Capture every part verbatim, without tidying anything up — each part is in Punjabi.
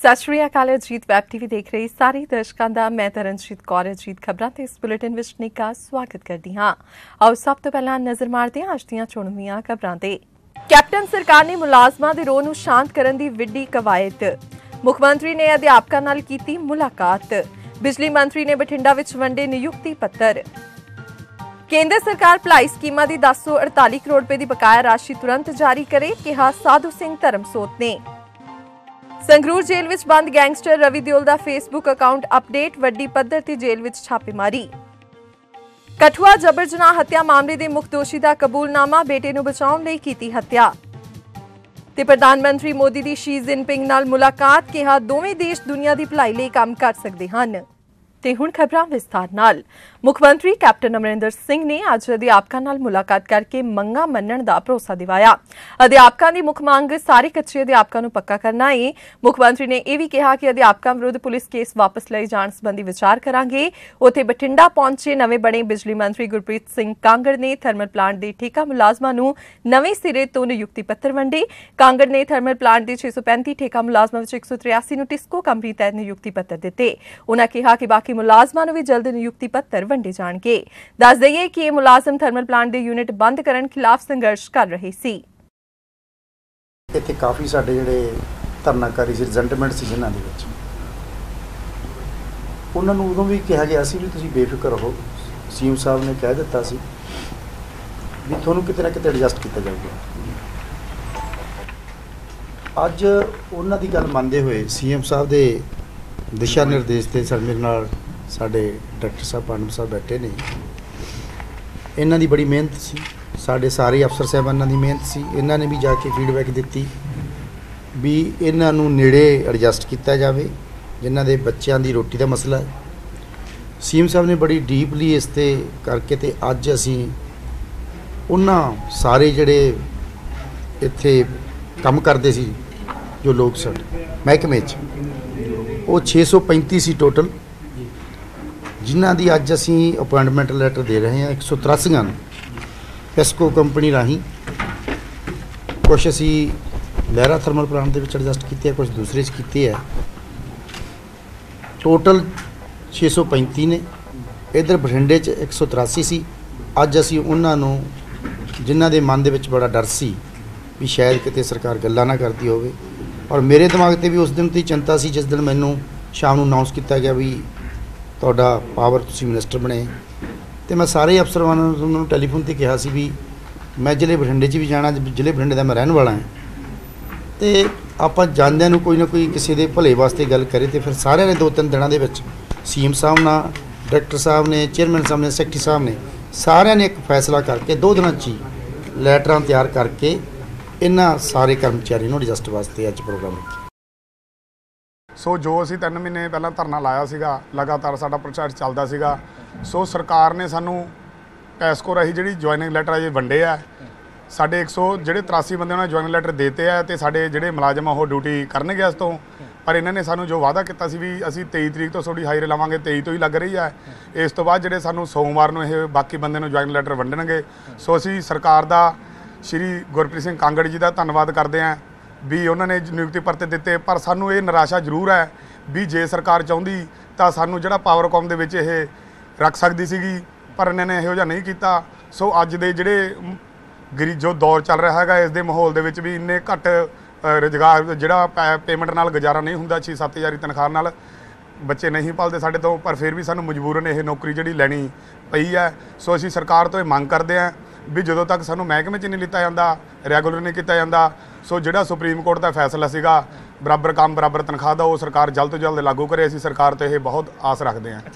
सत श्री अकाल। अजीत वैब टीवी देख रही सारी दर्शकों का मैं तरनजीत कौर अजीत खबरों ते इस बुलेटिन विच निका स्वागत करती हाँ। आओ सब तो पहला नजर मारते हैं अज दीआं चुणवीआं खबरां ते। कैप्टन सरकार ने मुलाजमां दे रोह नूं शांत करन दी विड्डी कवायद। मुख मंत्री ने अध्यापकां नाल कीती मुलाकात। बिजली मंत्री ने बठिंडा विच वंडे नियुक्ति पत्र। केंद्र सरकार भलाई स्कीमां दी दस सौ अड़ताली करोड़ रुपए की बकाया राशि तुरंत जारी करे, कहा साधु सिंह धर्मसोत ने। संगरूर जेल विच बंद गैंगस्टर रवि दियोल दा फेसबुक अकाउंट अपडेट, वड्डी पद्धर ते जेल विच छापेमारी। कठुआ जबर जनाह हत्या मामले दे मुख दोषी दा कबूलनामा, बेटे नूं बचाउण लई कीती हत्या। ते प्रधानमंत्री मोदी दी शी जिनपिंग नाल मुलाकात, कहा दोवें देश दुनिया दी भलाई लई काम कर सकदे हन। ते हुण खबरां विस्तार नाल। मुख मंत्री कैप्टन अमरिंदर सिंह ने अज अध्यापकां नाल मुलाकात करके मंगां मन्नण दा भरोसा दिवाया। अध्यापकां दी मुख मंग सारे कच्चे अध्यापकां नूं पक्का करना है। मुख मंत्री ने यह भी कहा कि अध्यापकां विरुद्ध पुलिस केस वापस लए जाण संबंधी विचार करांगे। उत्थे बठिंडा पहुंचे नवें बणे बिजली मंत्री गुरप्रीत सिंह कांगड़ ने थर्मल प्लांट दे ठेका मुलाजमां नूं नवें सिरे तो नियुक्ति पत्र वंडे। कांगड़ ने थर्मल प्लांट दे छे सौ पैंती ठेका मुलाजमां विच एक सौ तिरासी नूं टिस्को कंपनी तहत नियुक्ति पत्र दिते। उन्हां कहा कि बाकी मुलाजमां नूं भी जल्द नियुक्ति पत्र वंडे जाणगे। दस दईए कि यह मुलाजम थर्मल प्लांट दे यूनिट बंद करन खिलाफ संघर्ष कर रहे सी। इत्थे काफ़ी साडे जिहड़े धरनाकारी सी, रिजेंटमेंट सी जिन्हां दे विच, उन्हां नूं उदों भी कहा गया सी भी तुसीं बेफिक्र रहो। सीएम साहब ने कह दित्ता सी भी तुहानूं किते ना किते एडजस्ट किया जाऊगा। अज उन्हां दी गल मनदे होए सीएम साहब दे दिशा निर्देश ते सर मेरे नाल साडे डायरैक्टर साहब पांडव साहब बैठे ने। इन्हां दी बड़ी मेहनत सी, साडे सारे अफसर साहबानां दी मेहनत सी। इन्हां ने भी जाके फीडबैक दित्ती भी इन्हां नूं नेड़े एडजस्ट किया जाए जिन्हां दे बच्चों की रोटी का मसला है। सीएम साहब ने बड़ी डीपली इस ते करके ते अज असीं उन्हां सारे जिहड़े इत्थे काम करते सी जो लोग साडे महकमे च वो छे सौ पैंती सी टोटल, जिन्हां दी अज असीं अपॉइंटमेंट लैटर दे रहे हैं एक सौ तिरासियां पेस्को कंपनी राही। कुछ असीं लहरा थर्मल प्लांट दे विच एडजस्ट कीते है, कुछ दूसरे च कीते है। टोटल छे सौ पैंती ने। इधर बठिंडे च एक सौ तिरासी सी। अज असीं उन्हां नूं जिन्हां दे मन दे विच बड़ा डर सी भी शायद किते सरकार गल्लां ना करती होवे, और मेरे दिमाग ते भी उस दिन ती चिंता सी जिस दिन मैनूं शाम नूं अनाउंस किया गया भी तुहाडा पावर तुसीं मिनिस्टर बने। तो मैं सारे अफसरां नूं टैलीफोन ते कहा सी भी मैं जिले बठिंडे च भी जाना, जिले बठिंडे दा मैं रहण वाला हां, तो आपां जांदिआं नूं कोई ना कोई किसी दे भले वास्ते गल करे। तो फिर सारिआं ने दो तीन दिनां दे विच सीएम साहब नाल, डायरैक्टर साहब ने, चेयरमैन साहब ने, सैकटरी साहब ने, सारिआं ने एक फैसला करके दो दिनां च ही लैटरां तैयार करके इन्हां सारे कर्मचारी नूं एडजस्ट वास्ते अज प्रोग्राम रखिआ। सो जो असीं तीन महीने पहला धरना लाया सीगा, लगातार साडा प्रचार चलदा सीगा। सो सरकार ने सानू पैसको राही जिहड़ी ज्वाइनिंग लैटर अजे वंडे आ, साडे एक सौ जिहड़े तिरासी बंदे उन्होंने ज्वाइनिंग लैटर देते हैं, तो साडे जिहड़े मुलाजम आ वो ड्यूटी करनगे इस तो। पर इन्हां ने सानू जो वादा किया सी भी असीं तेईस तरीक तो थोड़ी हाईरे लावांगे, तेईस तो ही लग रही है। इस तो बाद जिहड़े सानू सोमवार नूं इह बाकी बंदे नूं ज्वाइनिंग लैटर वंडणगे। सो असीं सरकार दा श्री गुरप्रीत सिंह कांगड़ जी का धन्नवाद करते हैं भी उन्होंने नियुक्ति पत्र दिते। पर सानू ये निराशा जरूर है भी जे सरकार चाहती तो सानू जिहड़ा पावरकॉम दे विच ये रख सकती सीगी, पर इन्होंने इहो जिहा नहीं किया। सो अज दे जिहड़े गरीब जो दौर चल रहा है, इस दे माहौल दे विच भी इन्ने घट रोजगार जिहड़ा पेमेंट नाल गुजारा नहीं हुंदा, छे सत्त हज़ार तनख्वाह नाल बच्चे नहीं पालते साडे तो, पर फिर भी सानू मजबूरन ये नौकरी जिहड़ी लैनी पई है। सो असीं सरकार तो ये मंग करते हैं भी ਜਦੋਂ तक सानू महकमे च नहीं लिता जाता, रैगूलर नहीं किया जाता, सो जिहड़ा सुप्रीम कोर्ट का फैसला सीगा बराबर काम बराबर तनख्वाह का, वो सरकार जल्द तो जल्द लागू करे। असीं सरकार तो यह बहुत आस रखते हैं।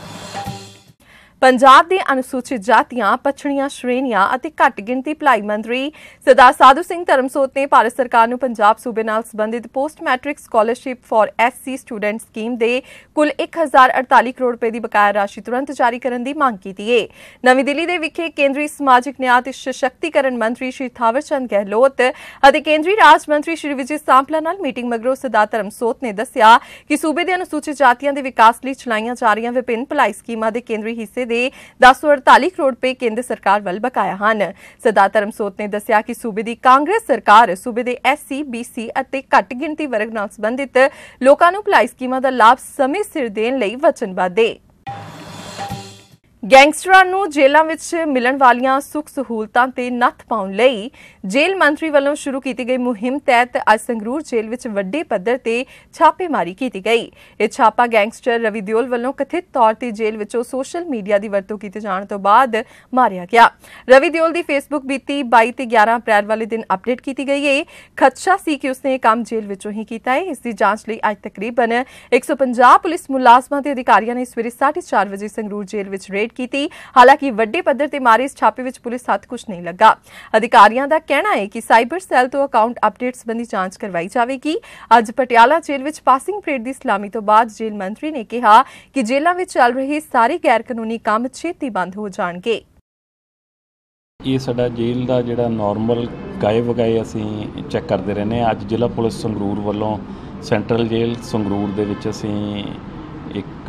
पंजाब दे अनुसूचित जातियां, पछड़ियां श्रेणियां अते घट गिणती भलाई मंत्री सरदार साधु सिंह धर्मसोत ने भारत सरकार नूं पंजाब सूबे नाल संबंधित post matric scholarship for S C student scheme दे कुल एक हज़ार अड़ताली करोड़ रुपए की बकाया राशि तुरंत जारी करने की मांग की है। नवीं दिल्ली दे विखे केंद्रीय समाजिक न्याय ते सशक्तिकरण मंत्री श्री थावरचंद गहलोत अते केंद्रीय राज मंत्री श्री विजय सांपला नाल मीटिंग मगरों सरदार धर्मसोत ने दस्सिया कि सूबे दे अनुसूचित जातियां दे विकास लई चलाईआं जा रहीआं विभिन्न भलाई स्कीमां दे केंद्री हिस्से ਦੇ दस सौ अड़ताली करोड़ रुपए केंद्र सरकार ਵੱਲ ਬਕਾਇਆ ਹਨ। ਸਰਦਾਰ ਧਰਮਸੋਤ ਨੇ ਦੱਸਿਆ ਕਿ ਸੂਬੇ ਦੀ ਕਾਂਗਰਸ ਸਰਕਾਰ ਸੂਬੇ ਦੇ ਐਸਸੀ ਬੀਸੀ ਅਤੇ ਘੱਟ ਗਿਣਤੀ ਵਰਗ ਨਾਲ ਸੰਬੰਧਿਤ ਲੋਕਾਂ ਨੂੰ ਭਲਾਈ ਸਕੀਮਾਂ ਦਾ ਲਾਭ ਸਮੇਂ ਸਿਰ ਦੇਣ ਲਈ ਵਚਨਬੱਧ ਹੈ। ਗੈਂਗਸਟਰਾਂ ਨੂੰ ਜੇਲ੍ਹਾਂ ਵਿੱਚ ਮਿਲਣ ਵਾਲੀਆਂ ਸੁੱਖ ਸਹੂਲਤਾਂ ਤੇ ਨੱਥ ਪਾਉਣ ਲਈ ਜੇਲ੍ਹ ਮੰਤਰੀ ਵੱਲੋਂ ਸ਼ੁਰੂ ਕੀਤੀ ਗਈ ਮੁਹਿੰਮ ਤਹਿਤ ਅੱਜ ਸੰਗਰੂਰ ਜੇਲ੍ਹ ਵਿੱਚ ਵੱਡੇ ਪੱਧਰ ਤੇ ਛਾਪੇਮਾਰੀ ਕੀਤੀ ਗਈ। ਇਹ ਛਾਪਾ ਗੈਂਗਸਟਰ ਰਵੀ ਦਿਓਲ ਵੱਲੋਂ ਕਥਿਤ ਤੌਰ ਤੇ ਜੇਲ੍ਹ ਵਿੱਚੋਂ ਸੋਸ਼ਲ ਮੀਡੀਆ ਦੀ ਵਰਤੋਂ ਕੀਤੇ ਜਾਣ ਤੋਂ ਬਾਅਦ ਮਾਰਿਆ ਗਿਆ। ਰਵੀ ਦਿਓਲ ਦੀ ਫੇਸਬੁੱਕ ਬੀਤੀ ਬਾਈ ਤੇ ਗਿਆਰਾਂ ਅਪ੍ਰੈਲ ਵਾਲੇ ਦਿਨ ਅਪਡੇਟ ਕੀਤੀ ਗਈ ਹੈ। ਖਦਸ਼ਾ ਸੀ ਕਿ ਉਸਨੇ ਇਹ ਕੰਮ ਜੇਲ੍ਹ ਵਿੱਚੋਂ ਹੀ ਕੀਤਾ ਹੈ। ਇਸ ਦੀ ਜਾਂਚ ਲਈ ਅੱਜ ਤਕਰੀਬਨ ਇੱਕ ਸੌ ਪੰਜਾਹ ਪੁਲਿਸ ਮੁਲਾਜ਼ਮਾਂ ਤੇ ਅਧਿਕਾਰੀਆਂ ਨੇ ਸਵੇਰੇ ਸਾਢੇ ਚਾਰ ਵਜੇ ਸੰਗਰੂਰ ਜੇਲ੍ਹ ਵਿੱਚ ਰੇਡ ਕੀਤੀ। ਹਾਲਾਂਕਿ ਵੱਡੇ ਪੱਧਰ ਤੇ ਮਾਰੇ ਇਸ ਛਾਪੇ ਵਿੱਚ ਪੁਲਿਸ ਹੱਥ ਕੁਝ ਨਹੀਂ ਲੱਗਾ। ਅਧਿਕਾਰੀਆਂ ਦਾ ਕਹਿਣਾ ਹੈ ਕਿ ਸਾਈਬਰ ਸੈੱਲ ਤੋਂ ਅਕਾਊਂਟ ਅਪਡੇਟ ਸੰਬੰਧੀ ਜਾਂਚ ਕਰਵਾਈ ਜਾਵੇਗੀ। ਅੱਜ ਪਟਿਆਲਾ ਜੇਲ੍ਹ ਵਿੱਚ ਪਾਸਿੰਗ ਪਰੇਡ ਦੀ ਸਲਾਮੀ ਤੋਂ ਬਾਅਦ ਜੇਲ੍ਹ ਮੰਤਰੀ ਨੇ ਕਿਹਾ ਕਿ ਜੇਲ੍ਹਾਂ ਵਿੱਚ ਚੱਲ ਰਹੇ ਸਾਰੇ ਗੈਰ ਕਾਨੂੰਨੀ ਕੰਮ ਛੇਤੀ ਬੰਦ ਹੋ ਜਾਣਗੇ। ਇਹ ਸਾਡਾ ਜੇਲ੍ਹ ਦਾ ਜਿਹੜਾ ਨਾਰਮਲ ਗਾਏ ਵਗਾਏ ਅਸੀਂ ਚੈੱਕ ਕਰਦੇ ਰਹਿੰਦੇ ਹਾਂ। ਅੱਜ ਜ਼ਿਲ੍ਹਾ ਪੁਲਿਸ ਸੰਗਰੂਰ ਵੱਲੋਂ ਸੈਂਟਰਲ ਜੇਲ੍ਹ ਸੰਗਰੂਰ ਦੇ ਵਿੱਚ ਅਸੀਂ ਇੱਕ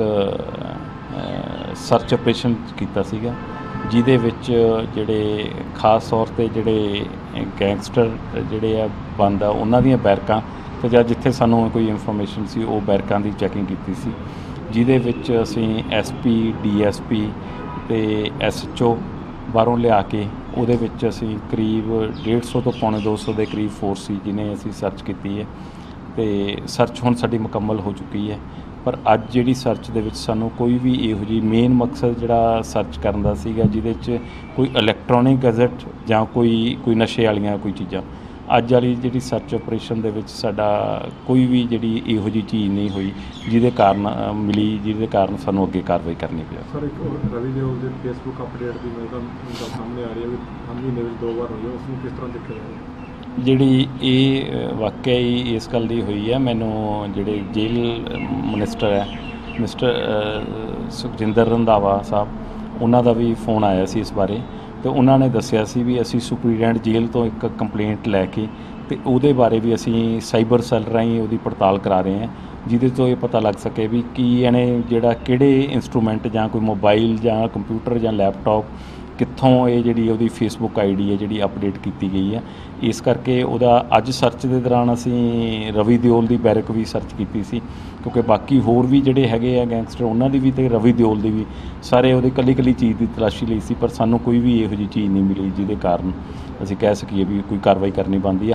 ਸਰਚ ਆਪਰੇਸ਼ਨ ਕੀਤਾ ਸੀਗਾ, ਜਿਹਦੇ ਵਿੱਚ ਜਿਹੜੇ ਖਾਸ ਤੌਰ ਤੇ ਜਿਹੜੇ ਗੈਂਗਸਟਰ ਜਿਹੜੇ ਆ ਬੰਦ ਆ ਉਹਨਾਂ ਦੀਆਂ ਬੈਰਕਾਂ ਤੇ ਜਾਂ ਜਿੱਥੇ ਸਾਨੂੰ ਕੋਈ ਇਨਫੋਰਮੇਸ਼ਨ ਸੀ ਉਹ ਬੈਰਕਾਂ ਦੀ ਚੈਕਿੰਗ ਕੀਤੀ ਸੀ, ਜਿਹਦੇ ਵਿੱਚ ਅਸੀਂ ਐਸਪੀ ਡੀਐਸਪੀ ਤੇ ਐਸਐਚਓ ਬਾਹਰੋਂ ਲਿਆ ਕੇ ਉਹਦੇ ਵਿੱਚ ਅਸੀਂ ਕਰੀਬ ਡੇਢ ਸੌ ਤੋਂ ਪੌਣੇ ਦੋ ਸੌ ਦੇ ਕਰੀਬ ਫੋਰਸ ਸੀ ਜਿਹਨੇ ਅਸੀਂ ਸਰਚ ਕੀਤੀ ਹੈ ਤੇ ਸਰਚ ਹੁਣ ਸਾਡੀ ਮੁਕੰਮਲ ਹੋ ਚੁੱਕੀ ਹੈ। ਪਰ ਅੱਜ ਜਿਹੜੀ ਸਰਚ ਦੇ ਵਿੱਚ ਸਾਨੂੰ ਕੋਈ ਵੀ ਇਹੋ ਜਿਹੀ ਮੇਨ ਮਕਸਦ ਜਿਹੜਾ ਸਰਚ ਕਰਨ ਦਾ ਸੀਗਾ ਜਿਹਦੇ 'ਚ ਕੋਈ ਇਲੈਕਟ੍ਰੋਨਿਕ ਗੈਜਟ ਜਾਂ ਕੋਈ ਕੋਈ ਨਸ਼ੇ ਵਾਲੀਆਂ ਕੋਈ ਚੀਜ਼ਾਂ, ਅੱਜ ਵਾਲੀ ਜਿਹੜੀ ਸਰਚ ਆਪਰੇਸ਼ਨ ਦੇ ਵਿੱਚ ਸਾਡਾ ਕੋਈ ਵੀ ਜਿਹੜੀ ਇਹੋ ਜਿਹੀ ਚੀਜ਼ ਨਹੀਂ ਹੋਈ ਜਿਹਦੇ ਕਾਰਨ ਮਿਲੀ ਜਿਹਦੇ ਕਾਰਨ ਸਾਨੂੰ ਅੱਗੇ ਕਾਰਵਾਈ ਕਰਨੀ ਪਈ। ਸਰ ਇੱਕ ਰਵੀ ਦਿਓਲ ਦੇ ਫੇਸਬੁੱਕ ਅਪਡੇਟ ਦੀ ਮੇਰੇ ਤਾਂ ਸਾਹਮਣੇ ਆ ਰਹੀ ਹੈ ਵੀ ਮਹੀਨੇ ਵਿੱਚ ਦੋ ਵਾਰ ਹੋਈ, ਉਸ ਨੂੰ ਕਿਸ ਤਰ੍ਹਾਂ ਦੇਖਿਆ ਜਾਵੇ? ਜਿਹੜੀ ਇਹ ਵਾਕਿਆ ਹੀ ਇਸ ਗੱਲ ਦੀ ਹੋਈ ਹੈ, ਮੈਨੂੰ ਜਿਹੜੇ ਜੇਲ੍ਹ ਮਿਨਿਸਟਰ ਹੈ ਮਿਸਟਰ ਸੁਖਜਿੰਦਰ ਰੰਧਾਵਾ ਸਾਹਿਬ ਉਹਨਾਂ ਦਾ ਵੀ ਫੋਨ ਆਇਆ ਸੀ ਇਸ ਬਾਰੇ ਤੇ ਉਹਨਾਂ ਨੇ ਦੱਸਿਆ ਸੀ ਵੀ ਅਸੀਂ ਸੁਪਰੀਡੈਂਟ ਜੇਲ੍ਹ ਤੋਂ ਇੱਕ ਕੰਪਲੇਂਟ ਲੈ ਕੇ ਤੇ ਉਹਦੇ ਬਾਰੇ ਵੀ ਅਸੀਂ ਸਾਈਬਰ ਸੈੱਲ ਰਾਹੀਂ ਉਹਦੀ ਪੜਤਾਲ ਕਰਾ ਰਹੇ ਹਾਂ, ਜਿਹਦੇ ਤੋਂ ਇਹ ਪਤਾ ਲੱਗ ਸਕੇ ਵੀ ਕੀ ਇਹਨੇ ਜਿਹੜਾ ਕਿਹੜੇ ਇੰਸਟਰੂਮੈਂਟ ਜਾਂ ਕੋਈ ਮੋਬਾਈਲ ਜਾਂ ਕੰਪਿਊਟਰ ਜਾਂ ਲੈਪਟਾਪ ਕਿੱਥੋਂ ਇਹ ਜਿਹੜੀ ਉਹਦੀ ਫੇਸਬੁੱਕ ਆਈ ਡੀ ਹੈ ਜਿਹੜੀ ਅਪਡੇਟ ਕੀਤੀ ਗਈ ਹੈ। ਇਸ ਕਰਕੇ ਉਹਦਾ ਅੱਜ ਸਰਚ ਦੇ ਦੌਰਾਨ ਅਸੀਂ ਰਵੀ ਦਿਓਲ ਦੀ ਬੈਰਕ ਵੀ ਸਰਚ ਕੀਤੀ ਸੀ, ਕਿਉਂਕਿ ਬਾਕੀ ਹੋਰ ਵੀ ਜਿਹੜੇ ਹੈਗੇ ਆ ਗੈਂਗਸਟਰ ਉਹਨਾਂ ਦੀ ਵੀ ਤੇ ਰਵੀ ਦਿਓਲ ਦੀ ਵੀ ਸਾਰੇ ਉਹਦੇ ਇਕੱਲੀ ਇਕੱਲੀ ਚੀਜ਼ ਦੀ ਤਲਾਸ਼ੀ ਲਈ ਸੀ, ਪਰ ਸਾਨੂੰ ਕੋਈ ਵੀ ਇਹੋ ਜਿਹੀ ਚੀਜ਼ ਨਹੀਂ ਮਿਲੀ ਜਿਹਦੇ ਕਾਰਨ ਅਸੀਂ ਕਹਿ ਸਕੀਏ ਵੀ ਕੋਈ ਕਾਰਵਾਈ ਕਰਨੀ ਬਣਦੀ ਹੈ।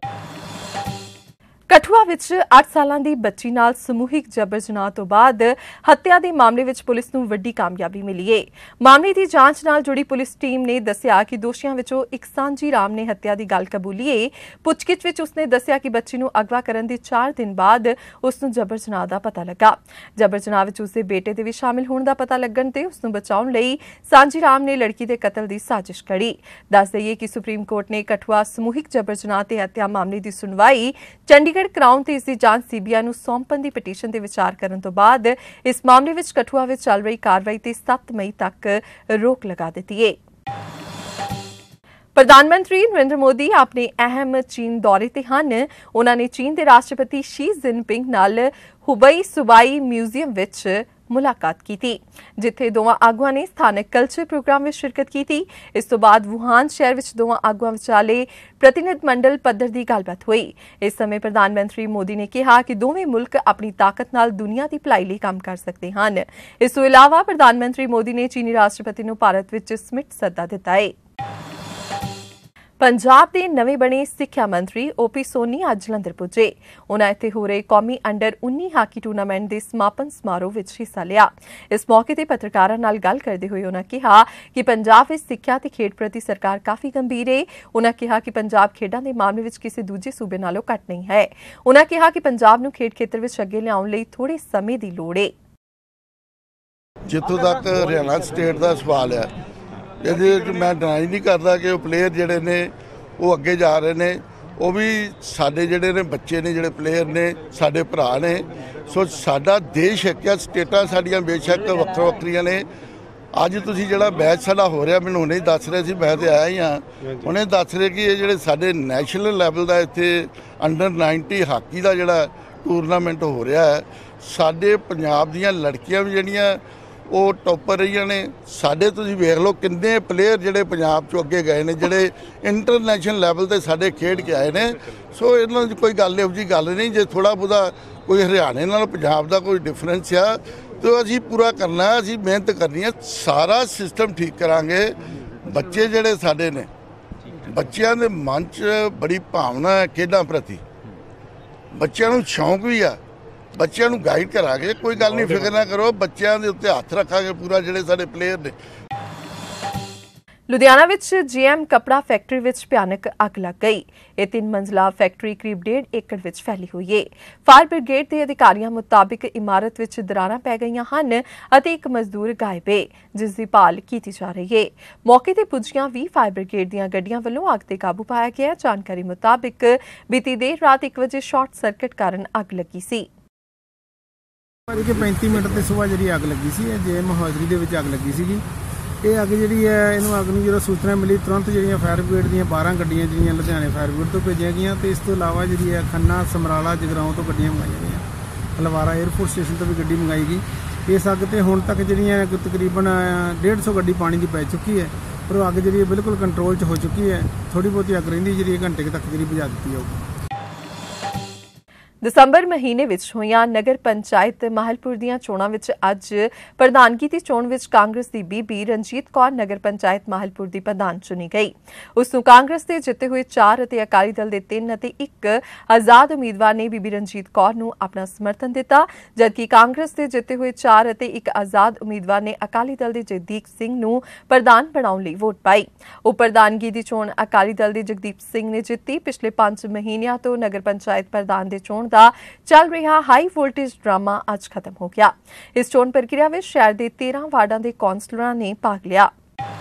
ਕਠੂਆ ਵਿੱਚ ਅੱਠ ਸਾਲਾਂ ਦੀ ਬੱਚੀ ਨਾਲ ਸਮੂਹਿਕ ਜਬਰ ਜਨਾਹ ਤੋਂ ਬਾਅਦ ਹੱਤਿਆ ਦੇ ਮਾਮਲੇ ਵਿੱਚ ਪੁਲਿਸ ਨੂੰ ਵੱਡੀ ਕਾਮਯਾਬੀ ਮਿਲੀ ਹੈ। ਮਾਮਲੇ ਦੀ ਜਾਂਚ ਨਾਲ ਜੁੜੀ ਪੁਲਿਸ ਟੀਮ ਨੇ ਦੱਸਿਆ ਕਿ ਦੋਸ਼ੀਆਂ ਵਿੱਚੋਂ ਇੱਕ ਸਾਂਝੀ ਰਾਮ ਨੇ ਹੱਤਿਆ ਦੀ ਗੱਲ ਕਬੂਲੀ ਹੈ। ਪੁੱਛਗਿੱਛ ਵਿੱਚ ਉਸਨੇ ਦੱਸਿਆ ਕਿ ਬੱਚੀ ਨੂੰ ਅਗਵਾ ਕਰਨ ਦੇ ਚਾਰ ਦਿਨ ਬਾਅਦ ਉਸ ਨੂੰ ਜਬਰ ਜਨਾਹ ਦਾ ਪਤਾ ਲੱਗਾ। ਜਬਰ ਜਨਾਹ ਵਿੱਚ ਉਸਦੇ ਬੇਟੇ ਦੇ ਵੀ ਸ਼ਾਮਿਲ ਹੋਣ ਦਾ ਪਤਾ ਲੱਗਣ ਤੇ ਉਸ ਨੂੰ ਬਚਾਉਣ ਲਈ ਸਾਂਝੀ ਰਾਮ ਨੇ ਲੜਕੀ ਦੇ ਕਤਲ ਦੀ ਸਾਜ਼ਿਸ਼ ਘੜੀ। ਦੱਸ ਦਈਏ ਕਿ ਸੁਪਰੀਮ ਕੋਰਟ ਨੇ ਕਠੂਆ ਸਮੂਹਿਕ ਜਬਰ ਜਨਾਹ ਤੇ ਹੱਤਿਆ ਮਾਮਲੇ ਦੀ ਸੁਣਵਾਈ ਚੰਡੀਗੜ੍ਹ ਕਰਾਉਣ ਤੇ ਇਸ ਦੀ ਜਾਂਚ ਸੀਬੀਆਈ ਨੂੰ ਸੌਂਪਣ ਦੀ ਪਟੀਸ਼ਨ ਤੇ ਵਿਚਾਰ ਕਰਨ ਤੋਂ ਬਾਅਦ ਇਸ ਮਾਮਲੇ ਵਿੱਚ ਕਠੂਆ ਵਿੱਚ ਚੱਲ ਰਹੀ ਕਾਰਵਾਈ ਤੇ ਸੱਤ ਮਈ ਤੱਕ ਰੋਕ ਲਗਾ ਦਿੱਤੀ ਹੈ। ਪ੍ਰਧਾਨ ਮੰਤਰੀ ਨਰਿੰਦਰ ਮੋਦੀ ਆਪਣੇ ਅਹਿਮ ਚੀਨ ਦੌਰੇ ਤੇ ਹਨ। ਉਹਨਾਂ ਨੇ ਚੀਨ ਦੇ ਰਾਸ਼ਟਰਪਤੀ ਸ਼ੀ ਜਿਨਪਿੰਗ ਨਾਲ ਹੁਬਈ ਸੂਬਾਈ ਮਿਊਜ਼ੀਅਮ ਵਿੱਚ ਮੁਲਾਕਾਤ ਕੀਤੀ, ਜਿੱਥੇ ਦੋਵਾਂ ਆਗੂਆਂ ਨੇ ਸਥਾਨਕ ਕਲਚਰ ਪ੍ਰੋਗਰਾਮ ਵਿੱਚ ਸ਼ਿਰਕਤ ਕੀਤੀ। ਇਸ ਤੋਂ ਬਾਅਦ ਵੂਹਾਨ ਸ਼ਹਿਰ ਵਿੱਚ ਦੋਵਾਂ ਆਗੂਆਂ ਵਿਚਾਲੇ ਪ੍ਰਤੀਨਿਧ ਮੰਡਲ ਪੱਧਰ ਦੀ ਗੱਲਬਾਤ ਹੋਈ। ਇਸ ਸਮੇਂ ਪ੍ਰਧਾਨ ਮੰਤਰੀ ਮੋਦੀ ਨੇ ਕਿਹਾ ਕਿ ਦੋਵੇਂ ਮੁਲਕ ਆਪਣੀ ਤਾਕਤ ਨਾਲ ਦੁਨੀਆ ਦੀ ਭਲਾਈ ਲਈ ਕੰਮ ਕਰ ਸਕਦੇ ਹਨ। ਇਸ ਤੋਂ ਇਲਾਵਾ ਪ੍ਰਧਾਨ ਮੰਤਰੀ ਮੋਦੀ ਨੇ ਚੀਨੀ ਰਾਸ਼ਟਰਪਤੀ ਨੂੰ ਭਾਰਤ ਵਿੱਚ ਸਮਿਟ ਸੱਦਾ ਦਿੱਤਾ ਹੈ। ਪੰਜਾਬ ਦੇ ਨਵੇਂ ਬਣੇ ਸਿੱਖਿਆ ਮੰਤਰੀ ਓਪੀ ਸੋਨੀ ਅੱਜ ਜਲੰਧਰ ਪੁੱਜੇ। ਉਨ੍ਹਾਂ ਇੱਥੇ ਹੋ ਰਹੇ ਕੌਮੀ ਅੰਡਰ ਉੱਨੀ ਹਾਕੀ ਟੂਰਨਾਮੈਂਟ ਦੇ ਸਮਾਪਨ ਸਮਾਰੋਹ ਵਿੱਚ ਹਿੱਸਾ ਲਿਆ। ਇਸ ਮੌਕੇ ਤੇ ਪੱਤਰਕਾਰਾਂ ਨਾਲ ਗੱਲ ਕਰਦੇ ਹੋਏ ਉਨ੍ਹਾਂ ਕਿਹਾ ਕਿ ਪੰਜਾਬ ਵਿੱਚ ਸਿੱਖਿਆ ਤੇ ਖੇਡ ਪ੍ਰਤੀ ਸਰਕਾਰ ਕਾਫੀ ਗੰਭੀਰ ਹੈ। ਉਨ੍ਹਾਂ ਕਿਹਾ ਕਿ ਪੰਜਾਬ ਖੇਡਾਂ ਦੇ ਮਾਮਲੇ ਵਿੱਚ ਕਿਸੇ ਦੂਜੇ ਸੂਬੇ ਨਾਲੋਂ ਘੱਟ ਨਹੀਂ ਹੈ। ਉਨ੍ਹਾਂ ਕਿਹਾ ਕਿ ਪੰਜਾਬ ਨੂੰ ਖੇਡ ਖੇਤਰ ਵਿੱਚ ਅੱਗੇ ਲਿਆਉਣ ਲਈ ਥੋੜੇ ਸਮੇਂ ਦੀ ਲੋੜ ਹੈ। ਜਿੱਥੋਂ ਤੱਕ ਹਰਿਆਣਾ ਸਟੇਟ ਦਾ ਸਵਾਲ ਹੈ, ਇਹਦੇ ਵਿੱਚ ਮੈਂ ਡਿਨਾਈ ਨਹੀਂ ਕਰਦਾ ਕਿ ਉਹ ਪਲੇਅਰ ਜਿਹੜੇ ਨੇ ਉਹ ਅੱਗੇ ਜਾ ਰਹੇ ਨੇ। ਉਹ ਵੀ ਸਾਡੇ ਜਿਹੜੇ ਨੇ ਬੱਚੇ ਨੇ, ਜਿਹੜੇ ਪਲੇਅਰ ਨੇ ਸਾਡੇ ਭਰਾ ਨੇ। ਸੋ ਸਾਡਾ ਦੇਸ਼ ਇੱਕ ਹੈ, ਸਟੇਟਾਂ ਸਾਡੀਆਂ ਬੇਸ਼ੱਕ ਵੱਖੋ ਵੱਖਰੀਆਂ ਨੇ। ਅੱਜ ਤੁਸੀਂ ਜਿਹੜਾ ਮੈਚ ਸਾਡਾ ਹੋ ਰਿਹਾ, ਮੈਨੂੰ ਹੁਣੇ ਦੱਸ ਰਹੇ ਸੀ, ਮੈਂ ਤੇ ਆਇਆ ਹੀ ਹਾਂ, ਉਹਨੇ ਦੱਸ ਰਹੇ ਕਿ ਇਹ ਜਿਹੜੇ ਸਾਡੇ ਨੈਸ਼ਨਲ ਲੈਵਲ ਦਾ ਇੱਥੇ ਅੰਡਰ ਨਾਈਨਟੀ ਹਾਕੀ ਦਾ ਜਿਹੜਾ ਟੂਰਨਾਮੈਂਟ ਹੋ ਰਿਹਾ ਹੈ, ਸਾਡੇ ਪੰਜਾਬ ਦੀਆਂ ਲੜਕੀਆਂ ਵੀ ਜਿਹੜੀਆਂ ਉਹ ਟੌਪਰ ਰਹੀਆਂ ਨੇ। ਸਾਡੇ ਤੁਸੀਂ ਵੇਖ ਲਓ ਕਿੰਨੇ ਪਲੇਅਰ ਜਿਹੜੇ ਪੰਜਾਬ 'ਚੋਂ ਅੱਗੇ ਗਏ ਨੇ, ਜਿਹੜੇ ਇੰਟਰਨੈਸ਼ਨਲ ਲੈਵਲ ਤੇ ਸਾਡੇ ਖੇਡ ਕੇ ਆਏ ਨੇ। ਸੋ ਇਹਨਾਂ ਦੀ ਕੋਈ ਗੱਲ ਇਹੋ ਜਿਹੀ ਗੱਲ ਨਹੀਂ। ਜੇ ਥੋੜ੍ਹਾ ਬਹੁਤਾ ਕੋਈ ਹਰਿਆਣੇ ਨਾਲ ਪੰਜਾਬ ਦਾ ਕੋਈ ਡਿਫਰੈਂਸ ਆ ਤਾਂ ਅਸੀਂ ਪੂਰਾ ਕਰਨਾ, ਅਸੀਂ ਮਿਹਨਤ ਕਰਨੀ ਹੈ, ਸਾਰਾ ਸਿਸਟਮ ਠੀਕ ਕਰਾਂਗੇ। ਬੱਚੇ ਜਿਹੜੇ ਸਾਡੇ ਨੇ, ਬੱਚਿਆਂ ਦੇ ਮਨ 'ਚ ਬੜੀ ਭਾਵਨਾ ਹੈ ਖੇਡਾਂ ਪ੍ਰਤੀ, ਬੱਚਿਆਂ ਨੂੰ ਸ਼ੌਂਕ ਵੀ ਆ, ਬੱਚਿਆਂ ਨੂੰ ਗਾਈਡ ਕਰਾਂਗੇ। ਕੋਈ ਗੱਲ ਨਹੀਂ, ਫਿਕਰ ਨਾ ਕਰੋ, ਬੱਚਿਆਂ ਦੇ ਉੱਤੇ ਹੱਥ ਰੱਖਾਂਗੇ ਪੂਰਾ, ਜਿਹੜੇ ਸਾਡੇ ਪਲੇਅਰ ਨੇ। ਲੁਧਿਆਣਾ ਵਿੱਚ ਜੀਐਮ ਕੱਪੜਾ ਫੈਕਟਰੀ ਵਿੱਚ ਭਿਆਨਕ ਅੱਗ ਲੱਗ ਗਈ। ਇਹ ਤਿੰਨ ਮੰਜ਼ਲਾ ਫੈਕਟਰੀ ਕਰੀਬ ਡੇਢ ਏਕੜ ਵਿੱਚ ਫੈਲੀ ਹੋਈ ਹੈ। ਫਾਇਰ ਬ੍ਰਿਗੇਡ ਦੇ ਅਧਿਕਾਰੀਆਂ ਮੁਤਾਬਿਕ ਇਮਾਰਤ ਵਿੱਚ ਦਰਾਰਾਂ ਪੈ ਗਈਆਂ ਹਨ ਅਤੇ ਇੱਕ ਮਜ਼ਦੂਰ ਗਾਇਬ ਹੈ, ਜਿਸ ਦੀ ਭਾਲ ਕੀਤੀ ਜਾ ਰਹੀ ਹੈ। ਮੌਕੇ ਤੇ ਪੁੱਜੀਆਂ ਵੀ ਫਾਇਰ ਬ੍ਰਿਗੇਡ ਦੀਆਂ ਗੱਡੀਆਂ ਵੱਲੋਂ ਅੱਗ ਤੇ ਕਾਬੂ ਪਾਇਆ ਗਿਆ। ਜਾਣਕਾਰੀ ਮੁਤਾਬਿਕ ਬੀਤੀ ਦੇਰ ਰਾਤ ਇੱਕ ਵਜੇ ਸ਼ਾਰਟ ਸਰਕਟ ਕਾਰਨ ਅੱਗ ਲੱਗੀ ਸੀ। ਪੈਂਤੀ ਮਿੰਟ ਤੇ ਸੁਬਾਹ ਜਿਹੜੀ ਅੱਗ ਲੱਗੀ ਸੀ, ਜੀਐਮ ਹਾਜ਼ਰੀ ਦੇ ਵਿੱਚ ਅੱਗ ਲੱਗੀ ਸੀਗੀ। ਇਹ ਅੱਗ ਜਿਹੜੀ ਹੈ, ਇਹਨੂੰ ਅੱਗ ਨੂੰ ਜਦੋਂ ਸੂਚਨਾ ਮਿਲੀ, ਤੁਰੰਤ ਜਿਹੜੀਆਂ ਫਾਇਰ ਬ੍ਰਿਗੇਡ ਦੀਆਂ ਬਾਰਾਂ ਗੱਡੀਆਂ ਜਿਹੜੀਆਂ ਲੁਧਿਆਣੇ ਫਾਇਰ ਬ੍ਰਿਗੇਡ ਤੋਂ ਭੇਜੀਆਂ ਗਈਆਂ ਤੇ ਇਸ ਤੋਂ ਇਲਾਵਾ ਜਿਹੜੀ ਹੈ ਖੰਨਾ, ਸਮਰਾਲਾ, ਜਗਰਾਉਂ ਤੋਂ ਗੱਡੀਆਂ ਮੰਗਾਈਆਂ ਗਈਆਂ। ਹਲਵਾਰਾ 에ਅਰਫੋਰਸ ਸਟੇਸ਼ਨ ਤੋਂ ਵੀ ਗੱਡੀ ਮੰਗਾਈ ਗਈ। ਇਸ ਅੱਗ ਤੇ ਹੁਣ ਤੱਕ ਜਿਹੜੀਆਂ ਤਕਰੀਬਨ ਡੇਢ ਸੌ ਗੱਡੀ ਪਾਣੀ ਦੀ ਪੈ ਚੁੱਕੀ ਹੈ, ਪਰ ਉਹ ਅੱਗ ਜਿਹੜੀ ਬਿਲਕੁਲ ਕੰਟਰੋਲ 'ਚ ਹੋ ਚੁੱਕੀ ਹੈ। ਥੋੜੀ ਬਹੁਤੀ ਅੱਗ ਰਹਿੰਦੀ ਜਿਹੜੀ ਘੰਟੇ ਤੱਕ ਜਿਹੜੀ ਬੁਝਾ ਦਿੱਤੀ ਜਾਊਗੀ। ਦਸੰਬਰ ਮਹੀਨੇ ਵਿੱਚ ਹੋਈਆਂ ਨਗਰ ਪੰਚਾਇਤ ਮਾਹਲਪੁਰ ਦੀਆਂ ਚੋਣਾਂ ਵਿੱਚ ਅੱਜ ਪ੍ਰਧਾਨਗੀ ਦੀ ਚੋਣ ਵਿੱਚ ਕਾਂਗਰਸ ਦੀ ਬੀਬੀ ਰਣਜੀਤ ਕੌਰ ਨਗਰ ਪੰਚਾਇਤ ਮਾਹਲਪੁਰ ਦੀ ਪ੍ਰਧਾਨ ਚੁਣੀ ਗਈ। ਉਸ ਨੂੰ ਕਾਂਗਰਸ ਦੇ ਜਿੱਤੇ ਹੋਏ ਚਾਰ ਅਤੇ ਅਕਾਲੀ ਦਲ ਦੇ ਤਿੰਨ ਅਤੇ ਇੱਕ ਆਜ਼ਾਦ ਉਮੀਦਵਾਰ ਨੇ ਬੀਬੀ ਰਣਜੀਤ ਕੌਰ ਨੂੰ ਆਪਣਾ ਸਮਰਥਨ ਦਿੱਤਾ, ਜਦਕਿ ਕਾਂਗਰਸ ਦੇ ਜਿੱਤੇ ਹੋਏ ਚਾਰ ਅਤੇ ਇੱਕ ਆਜ਼ਾਦ ਉਮੀਦਵਾਰ ਨੇ ਅਕਾਲੀ ਦਲ ਦੇ ਜਗਦੀਪ ਸਿੰਘ ਨੂੰ ਪ੍ਰਧਾਨ ਬਣਾਉਣ ਲਈ ਵੋਟ ਪਾਈ। ਉਪ ਪ੍ਰਧਾਨਗੀ ਦੀ ਚੋਣ ਅਕਾਲੀ ਦਲ ਦੇ ਜਗਦੀਪ ਸਿੰਘ ਨੇ ਜਿੱਤੀ। ਪਿਛਲੇ ਪੰਜ ਮਹੀਨਿਆਂ ਤੋਂ ਨਗਰ ਪੰਚਾਇਤ ਪ੍ਰਧਾਨ ਦੇ ਚੋਣ ਦਾ ਚੱਲ ਰਿਹਾ ਹਾਈ ਵੋਲਟੇਜ ਡਰਾਮਾ ਅੱਜ ਖਤਮ ਹੋ ਗਿਆ। ਇਸ ਚੋਣ ਪ੍ਰਕਿਰਿਆ ਵਿੱਚ ਸ਼ਹਿਰ ਦੇ ਤੇਰਾਂ ਵਾਰਡਾਂ ਦੇ ਕੌਂਸਲਰਾਂ ਨੇ ਭਾਗ ਲਿਆ।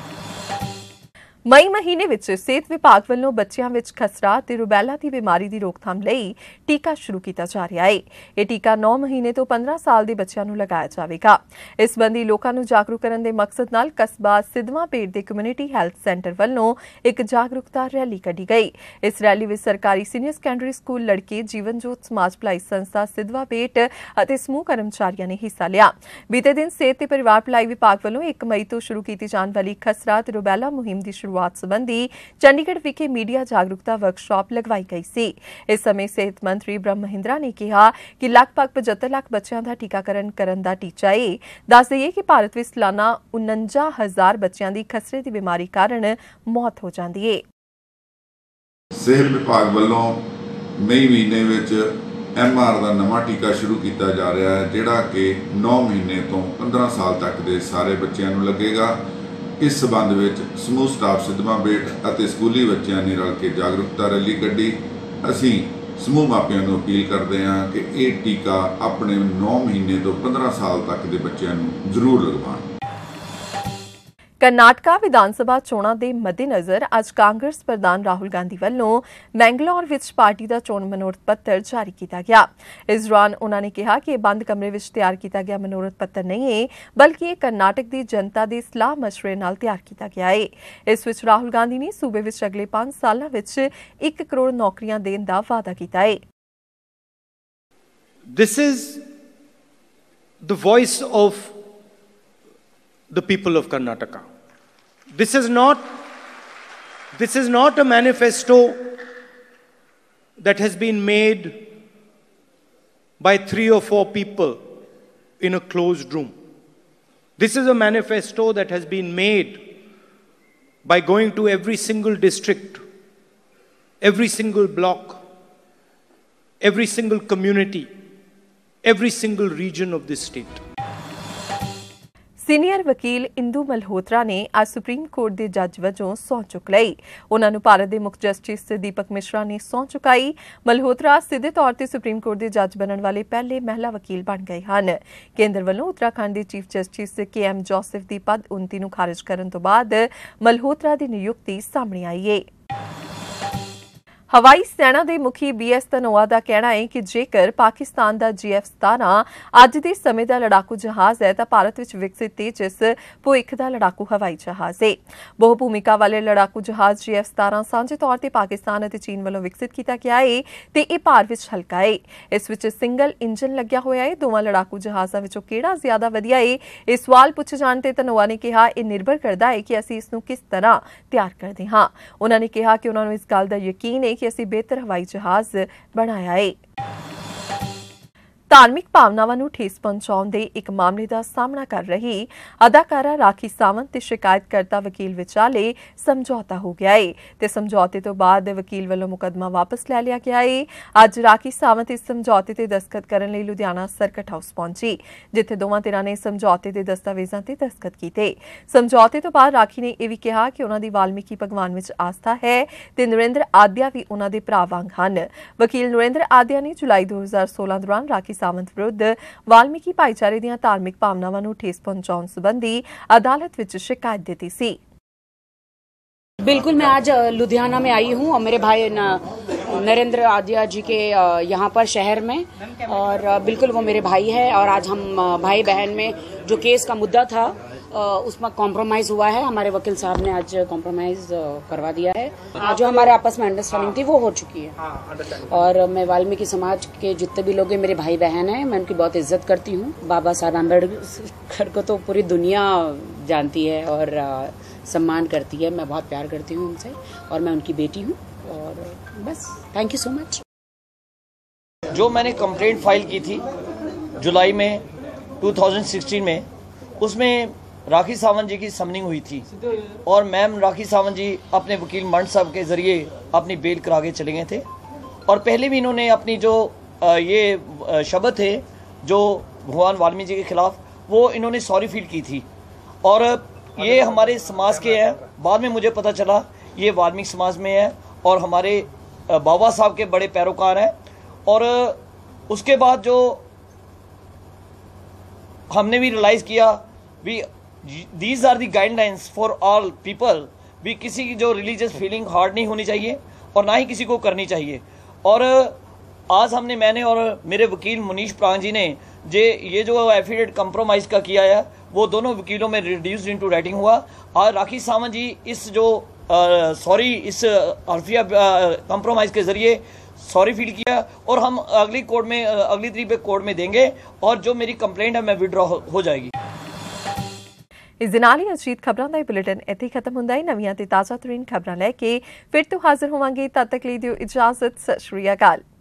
ਮਈ ਮਹੀਨੇ ਵਿੱਚ ਸਿਹਤ ਵਿਭਾਗ ਵੱਲੋਂ ਬੱਚਿਆਂ ਵਿੱਚ ਖਸਰਾ ਤੇ ਰੁਬੈਲਾ ਦੀ ਬਿਮਾਰੀ ਦੀ ਰੋਕਥਾਮ ਲਈ ਟੀਕਾ ਸ਼ੁਰੂ ਕੀਤਾ ਜਾ ਰਿਹਾ ਹੈ। ਇਹ ਟੀਕਾ ਨੌ ਮਹੀਨੇ ਤੋਂ ਪੰਦਰਾਂ ਸਾਲ ਦੇ ਬੱਚਿਆਂ ਨੂੰ ਲਗਾਇਆ ਜਾਵੇਗਾ। ਇਸ ਸੰਬੰਧੀ ਲੋਕਾਂ ਨੂੰ ਜਾਗਰੂਕ ਕਰਨ ਦੇ ਮਕਸਦ ਨਾਲ ਕਸਬਾ ਸਿਧਵਾਂ ਬੇਟ ਦੇ ਕਮਿਊਨਿਟੀ ਹੈਲਥ ਸੈਂਟਰ ਵੱਲੋਂ ਇੱਕ ਜਾਗਰੂਕਤਾ ਰੈਲੀ ਕੱਢੀ ਗਈ। ਇਸ ਰੈਲੀ ਵਿੱਚ ਸਰਕਾਰੀ ਸੀਨੀਅਰ ਸੈਕੰਡਰੀ ਸਕੂਲ ਲੜਕੇ, ਜੀਵਨ ਜੋਤ ਸਮਾਜ ਭਲਾਈ ਸੰਸਥਾ ਸਿਧਵਾਂ ਬੇਟ ਅਤੇ ਸਮੂਹ ਕਰਮਚਾਰੀਆਂ ਨੇ ਹਿੱਸਾ ਲਿਆ। ਬੀਤੇ ਦਿਨ ਸਿਹਤ ਤੇ ਪਰਿਵਾਰ ਭਲਾਈ ਵਿਭਾਗ ਵੱਲੋਂ ਇੱਕ ਮਈ ਤੋਂ ਸ਼ੁਰੂ ਕੀਤੀ ਜਾਣ ਵਾਲੀ ਖਸਰਾ ਤੇ ਰੁਬੈਲਾ ਮੁਹਿੰਮ ਦੀ ਸ਼ੁਰੂਆਤ ਸੰਬੰਧੀ ਚੰਡੀਗੜ੍ਹ ਵਿਖੇ ਮੀਡੀਆ ਜਾਗਰੂਕਤਾ ਵਰਕਸ਼ਾਪ ਲਗਵਾਈ ਗਈ ਸੀ। ਇਸ ਸਮੇਂ ਸਿਹਤ ਮੰਤਰੀ ਬ੍ਰਹਮ ਮਹਿੰਦਰਾ ਨੇ ਕਿਹਾ ਕਿ ਲਗਭਗ ਪਝੱਤਰ ਲੱਖ ਬੱਚਿਆਂ ਦਾ ਟੀਕਾਕਰਨ ਕਰਨ ਦਾ ਟੀਚਾ ਹੈ। ਦੱਸ ਦਈਏ ਕਿ ਭਾਰਤ ਵਿੱਚ ਸਾਲਾਨਾ ਉਨੰਜਾ ਹਜ਼ਾਰ ਬੱਚਿਆਂ ਦੀ ਖਸਰੇ ਦੀ ਬਿਮਾਰੀ ਕਾਰਨ ਮੌਤ ਹੋ ਜਾਂਦੀ ਹੈ। ਸਿਹਤ ਵਿਭਾਗ ਵੱਲੋਂ ਮਈ ਮਹੀਨੇ ਵਿੱਚ ਐਮ ਆਰ ਦਾ ਨਵਾਂ ਟੀਕਾ ਸ਼ੁਰੂ ਕੀਤਾ ਜਾ ਰਿਹਾ ਹੈ, ਜਿਹੜਾ ਕਿ ਨੌ ਮਹੀਨੇ ਤੋਂ ਪੰਦਰਾਂ ਸਾਲ ਤੱਕ ਦੇ ਸਾਰੇ ਬੱਚਿਆਂ ਨੂੰ ਲੱਗੇਗਾ। ਇਸ ਸਬੰਧ ਵਿੱਚ ਸਮੂਹ ਸਟਾਫ ਸਿਧਵਾਂ ਬੇਟ ਅਤੇ ਸਕੂਲੀ ਬੱਚਿਆਂ ਨੇ ਰਲ ਕੇ ਜਾਗਰੂਕਤਾ ਰੈਲੀ ਕੱਢੀ। ਅਸੀਂ ਸਮੂਹ ਮਾਪਿਆਂ ਨੂੰ ਅਪੀਲ ਕਰਦੇ ਹਾਂ ਕਿ ਇਹ ਟੀਕਾ ਆਪਣੇ ਨੌ ਮਹੀਨੇ ਤੋਂ ਪੰਦਰਾਂ ਸਾਲ ਤੱਕ ਦੇ ਬੱਚਿਆਂ ਨੂੰ ਜ਼ਰੂਰ ਲਗਵਾਉਣ। ਕਰਨਾਟਕਾ ਵਿਧਾਨ ਸਭਾ ਚੋਣਾਂ ਦੇ ਮੱਦੇਨਜ਼ਰ ਅੱਜ ਕਾਂਗਰਸ ਪ੍ਰਧਾਨ ਰਾਹੁਲ ਗਾਂਧੀ ਵੱਲੋਂ ਮੈਂਗਲੋਰ ਵਿੱਚ ਪਾਰਟੀ ਦਾ ਚੋਣ ਮਨੋਰਥ ਪੱਤਰ ਜਾਰੀ ਕੀਤਾ ਗਿਆ। ਇਸ ਦੌਰਾਨ ਉਨ੍ਹਾਂ ਨੇ ਕਿਹਾ ਕਿ ਇਹ ਬੰਦ ਕਮਰੇ ਵਿੱਚ ਤਿਆਰ ਕੀਤਾ ਗਿਆ ਮਨੋਰਥ ਪੱਤਰ ਨਹੀਂ ਹੈ, ਬਲਕਿ ਇਹ ਕਰਨਾਟਕ ਦੀ ਜਨਤਾ ਦੇ ਸਲਾਹ ਮਸ਼ਵਰੇ ਨਾਲ ਤਿਆਰ ਕੀਤਾ ਗਿਆ ਹੈ। ਇਸ ਵਿੱਚ ਰਾਹੁਲ ਗਾਂਧੀ ਨੇ ਸੂਬੇ ਵਿੱਚ ਅਗਲੇ ਪੰਜ ਸਾਲਾਂ ਵਿੱਚ ਇੱਕ ਕਰੋੜ ਨੌਕਰੀਆਂ ਦੇਣ ਦਾ ਵਾਅਦਾ ਕੀਤਾ ਹੈ। This is the voice of the people of Karnataka. This is not, this is not a manifesto that has been made by three or four people in a closed room. This is a manifesto that has been made by going to every single district, every single block, every single community, every single region of this state. Senior ਵਕੀਲ ਇੰਦੂ ਮਲਹੋਤਰਾ ਨੇ ਅੱਜ ਸੁਪਰੀਮ ਕੋਰਟ ਦੇ ਜੱਜ ਵਜੋਂ ਸਹੁੰ ਚੁੱਕ ਲਈ। ਉਨ੍ਹਾਂ ਨੂੰ ਭਾਰਤ ਦੇ ਮੁੱਖ ਜਸਟਿਸ ਦੀਪਕ ਮਿਸ਼ਰਾ ਨੇ ਸਹੁੰ ਚੁਕਾਈ। ਮਲਹੋਤਰਾ ਸਿੱਧੇ ਤੌਰ ਤੇ ਸੁਪਰੀਮ ਕੋਰਟ ਦੇ ਜੱਜ ਬਣਨ ਵਾਲੇ ਪਹਿਲੇ ਮਹਿਲਾ ਵਕੀਲ ਬਣ ਗਏ ਹਨ। ਕੇਂਦਰ ਵੱਲੋਂ ਉੱਤਰਾਖੰਡ ਦੇ chief justice K M Joseph ਦੀ ਪਦ ਉੱਨਤੀ ਨੂੰ ਖਾਰਜ ਕਰਨ ਤੋਂ ਬਾਅਦ ਮਲਹੋਤਰਾ ਦੀ ਨਿਯੁਕਤੀ ਸਾਹਮਣੇ ਆਈ ਹੈ। हवाई सेना के मुखी बी एस धनोआ का कहना है कि जेकर पाकिस्तान का जी एफ सतारह अज के समय का लड़ाकू जहाज है तो भारत में विकसित तेजस भविख का लड़ाकू हवाई जहाज है। बहु भूमिका वाले लड़ाकू जहाज जी एफ सतारह सांझे तौर पर पाकिस्तान और चीन वालों विकसित किया गया है तो यह भार विच हल्का है। इस विच सिंगल इंजन लग्या होया है। दोवां लड़ाकू जहाज़ों विचों किहड़ा ज्यादा वधिया है, यह सवाल पूछे जाने ते धनोआ ने कहा यह निर्भर करता है कि असीं इसनूं किस तरह तैयार करते हाँ। उन्होंने कहा कि उन्होंने इस गल का यकीन है कि असीं बेहतर हवाई जहाज बनाया है। धार्मिक भावनावां नूं ठेस पहुंचाउण दे एक मामले का सामना कर रही अदाकारा राखी सावंत ते शिकायतकर्ता वकील विचाले समझौता हो गया है ते समझौते तो बाद वकील वालों मुकदमा वापस लै लिया गया है। अज राखी सावंत इस समझौते ते दस्तखत करन लई लुधियाना सर्किट हाउस पहुंची, जिथे दोवां धिरां ने समझौते दे दस्तावेजां ते दस्तखत कीते। समझौते तो बाद राखी ने यह भी कहा कि उन्हां दी वाल्मीकि भगवान विच आस्था है ते नरेंद्र आद्या भी उन्हां दे भरा वांग हन। वकील नरेंद्र आद्या ने जुलाई दो हज़ार सोलह दौरान राखी सावंत विरुद्ध वाल्मीकि भाईचारे दीआं धार्मिक भावनावां नूं ठेस पहुंचाउण संबंधी अदालत विच शिकायत दी सी। बिल्कुल, मैं आज लुधियाना में आई हूँ और मेरे भाई नरेंद्र आद्या जी के यहाँ पर शहर में, और बिल्कुल वो मेरे भाई है और आज हम भाई बहन में जो केस का मुद्दा था उसमें कॉम्प्रोमाइज हुआ है। हमारे वकील साहब ने आज कॉम्प्रोमाइज करवा दिया है। जो हमारे आपस में अंडरस्टैंडिंग थी वो हो चुकी है और मैं वाल्मीकि समाज के जितने भी लोग हैं मेरे भाई बहन हैं, मैं उनकी बहुत इज्जत करती हूँ। बाबा साहब अम्बेडकर को तो पूरी दुनिया जानती है और सम्मान करती है। मैं बहुत प्यार करती हूँ उनसे और मैं उनकी बेटी हूँ और बस थैंक यू सो मच। जो मैंने कंप्लेंट फाइल की थी जुलाई में दो हज़ार सोलह में, उसमें राखी सावंत जी की समनिंग हुई थी और मैम राखी सावंत जी अपने वकील मंड साहब के जरिए अपनी बेल करा के चले गए थे और पहले भी इन्होंने अपनी जो ये शब्द थे जो भगवान वाल्मीकि जी के खिलाफ, वो इन्होंने सॉरी फील की थी और ये हमारे समाज के हैं। बाद में मुझे पता चला ये वाल्मीकि समाज में है और हमारे बाबा साहब के बड़े पैरोकार हैं। और उसके बाद जो हमने भी रियलाइज़ किया भी these are the guidelines for all people, भी किसी की जो रिलीजियस फीलिंग हार्ड नहीं होनी चाहिए और ना ही किसी को करनी चाहिए। और आज हमने मैंने और मेरे वकील मुनीश प्रांग जी ने जे ये जो एफिडेविट कंप्रोमाइज का किया है वो दोनों वकीलों में रिड्यूस्ड इनटू राइटिंग हुआ। और राखी सावंत जी इस जो सॉरी इस अल्फिया कंप्रोमाइज के जरिए सॉरी फील किया और हम अगली कोर्ट में अगली तारीख पे कोर्ट में देंगे और जो मेरी कंप्लेंट है मैं विड्रॉ हो जाएगी। इस दे नाल ही अजीत खबरां दा बुलेटिन इत्थे खत्म हुंदा है। नवीं ते ताज़ा तरीन खबरां लैके फिर तो हाजिर होवांगे, तद तक ਲਈ ਦਿਓ इजाजत। सत श्री अकाल।